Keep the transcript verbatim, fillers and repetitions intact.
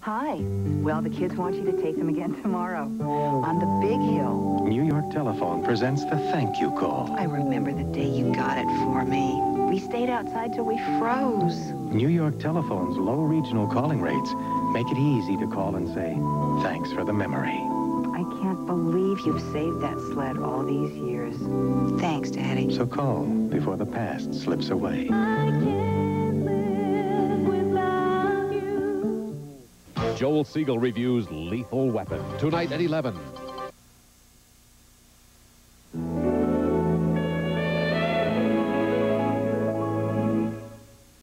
Hi. Well, the kids want you to take them again tomorrow on the big hill. New York Telephone presents the thank you call. I remember the day you got it for me. We stayed outside till we froze. New York Telephone's low regional calling rates make it easy to call and say, thanks for the memory. I can't believe you've saved that sled all these years. Thanks, Daddy. So call before the past slips away. Joel Siegel reviews Lethal Weapon, tonight at eleven.